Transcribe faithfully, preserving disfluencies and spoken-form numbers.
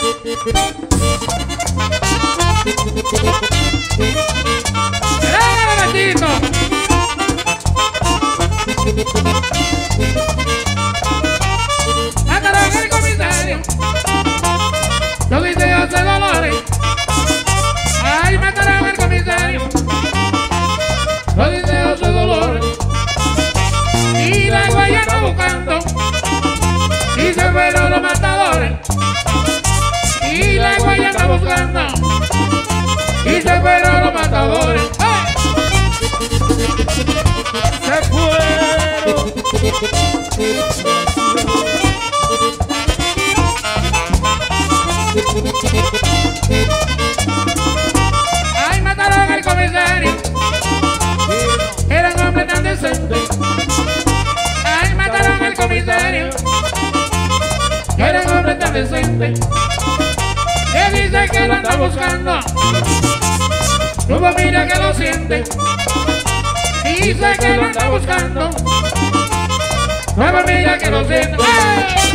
Mataron al comisario, los deseos de dolores. Ay, mataron al comisario, los deseos de dolores. Y la guayana buscando, y se fueron los matadores. Y la guayana buscando, y se fueron los matadores. ¡Ay! Se fueron. Ay, mataron al comisario, era un hombre tan decente. Ay, mataron al comisario, era un hombre tan decente. Que dice que lo anda buscando, tu familia que lo siente. Dice que lo anda buscando, tu familia que lo siente. ¡Ay!